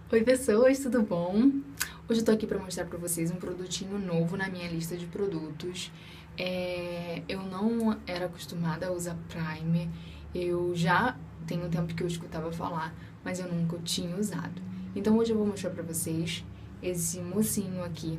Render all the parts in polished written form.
Oi pessoas, tudo bom? Hoje eu tô aqui pra mostrar pra vocês um produtinho novo na minha lista de produtos. Eu não era acostumada a usar primer, eu já tenho tempo que eu escutava falar, mas eu nunca tinha usado. Então hoje eu vou mostrar pra vocês esse mocinho aqui,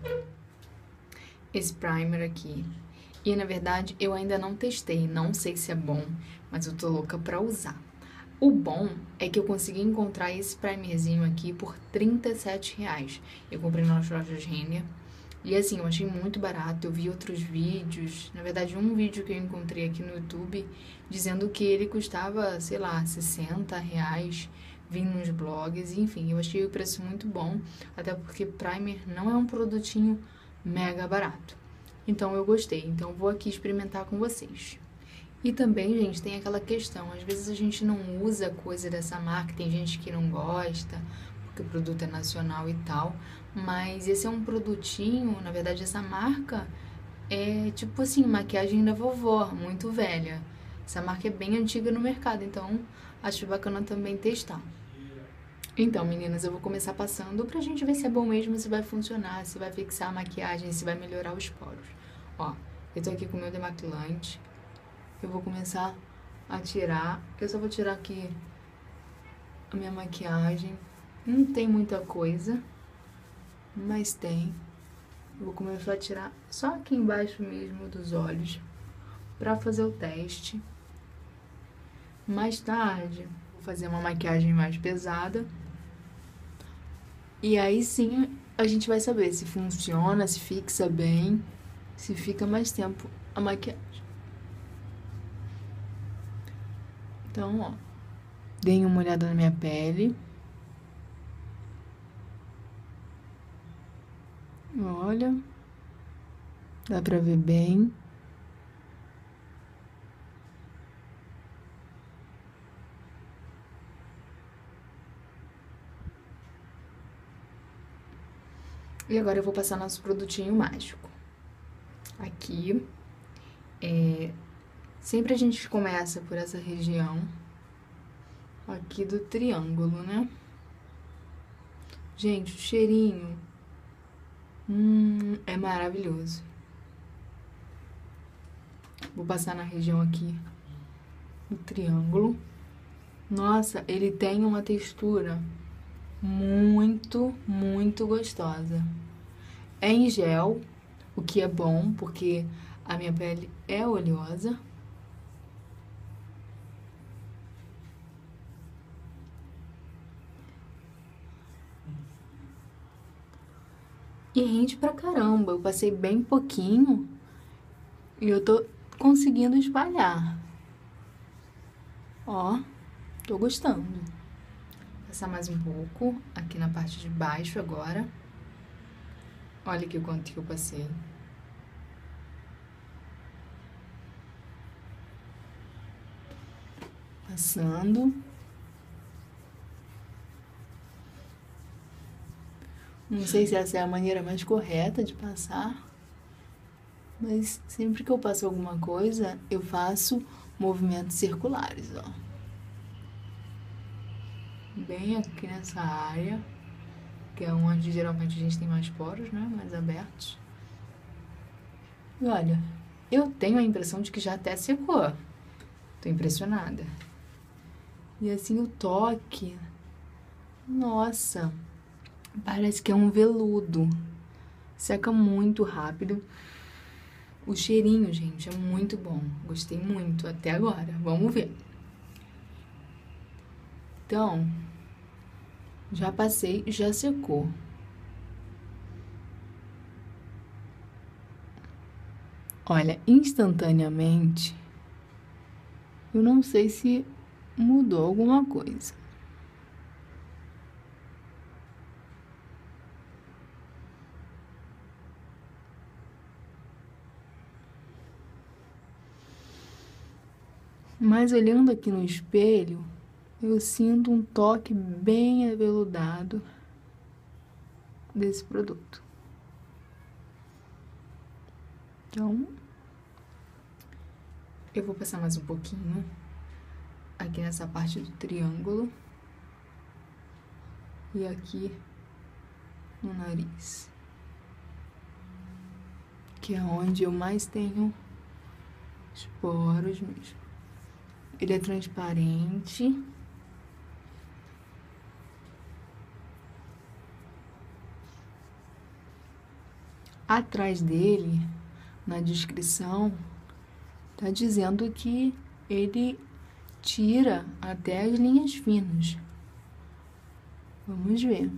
esse primer aqui. E na verdade eu ainda não testei, não sei se é bom, mas eu tô louca pra usar. O bom é que eu consegui encontrar esse primerzinho aqui por R$ 37. Eu comprei nas lojas Renner. E assim, eu achei muito barato. Eu vi outros vídeos. Na verdade, um vídeo que eu encontrei aqui no YouTube dizendo que ele custava, sei lá, R$ 60. Vi nos blogs. Enfim, eu achei o preço muito bom. Até porque primer não é um produtinho mega barato. Então eu gostei. Então eu vou aqui experimentar com vocês. E também, gente, tem aquela questão, às vezes a gente não usa coisa dessa marca, tem gente que não gosta, porque o produto é nacional e tal, mas esse é um produtinho, na verdade essa marca é tipo assim, maquiagem da vovó, muito velha. Essa marca é bem antiga no mercado, então acho bacana também testar. Então, meninas, eu vou começar passando pra gente ver se é bom mesmo, se vai funcionar, se vai fixar a maquiagem, se vai melhorar os poros. Ó, eu tô aqui com o meu demaquilante. Eu vou começar a tirar. Eu só vou tirar aqui a minha maquiagem. Não tem muita coisa, mas tem. Eu vou começar a tirar só aqui embaixo mesmo dos olhos pra fazer o teste. Mais tarde, vou fazer uma maquiagem mais pesada. E aí sim a gente vai saber se funciona, se fixa bem, se fica mais tempo a maquiagem. Então, ó, dei uma olhada na minha pele. Olha, dá pra ver bem. E agora eu vou passar nosso produtinho mágico. Aqui, sempre a gente começa por essa região aqui do triângulo, né? Gente, o cheirinho é maravilhoso. Vou passar na região aqui do triângulo. Nossa, ele tem uma textura muito, muito gostosa. É em gel, o que é bom, porque a minha pele é oleosa. E rende pra caramba. Eu passei bem pouquinho e eu tô conseguindo espalhar. Ó, tô gostando. Vou passar mais um pouco aqui na parte de baixo agora. Olha aqui o quanto que eu passei. Passando. Não sei se essa é a maneira mais correta de passar, mas sempre que eu passo alguma coisa, eu faço movimentos circulares, ó. Bem aqui nessa área, que é onde geralmente a gente tem mais poros, né? Mais abertos. E olha, eu tenho a impressão de que já até secou. Tô impressionada. E assim o toque, nossa, parece que é um veludo. Seca muito rápido. O cheirinho, gente, é muito bom. Gostei muito até agora. Vamos ver. Então, já passei, já secou. Olha, instantaneamente, eu não sei se mudou alguma coisa. Mas olhando aqui no espelho, eu sinto um toque bem aveludado desse produto. Então, eu vou passar mais um pouquinho aqui nessa parte do triângulo. e aqui no nariz, que é onde eu mais tenho os poros mesmo. Ele é transparente. Atrás dele, na descrição, tá dizendo que ele tira até as linhas finas. Vamos ver.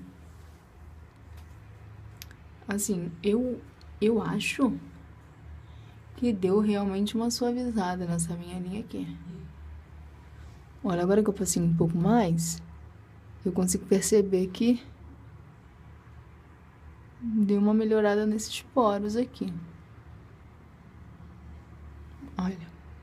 Assim, eu acho que deu realmente uma suavizada nessa minha linha aqui. Olha, agora que eu passei um pouco mais, eu consigo perceber que deu uma melhorada nesses poros aqui. Olha.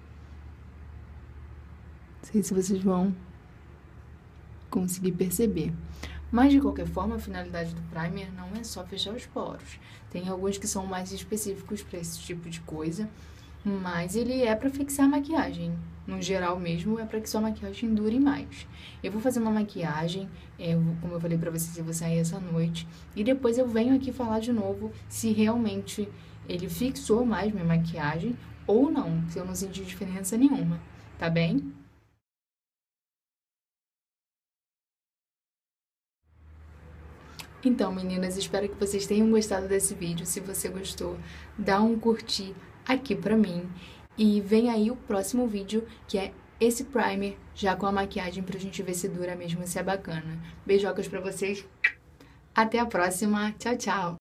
Não sei se vocês vão conseguir perceber. Mas, de qualquer forma, a finalidade do primer não é só fechar os poros. Tem alguns que são mais específicos para esse tipo de coisa, mas ele é para fixar a maquiagem. No geral mesmo, é para que sua maquiagem dure mais. Eu vou fazer uma maquiagem, como eu falei para vocês, eu vou sair essa noite. E depois eu venho aqui falar de novo se realmente ele fixou mais minha maquiagem ou não, se eu não senti diferença nenhuma, tá bem? Então, meninas, espero que vocês tenham gostado desse vídeo. Se você gostou, dá um curtir aqui pra mim. E vem aí o próximo vídeo, que é esse primer, já com a maquiagem, pra gente ver se dura mesmo, se é bacana. Beijocas pra vocês. Até a próxima. Tchau, tchau.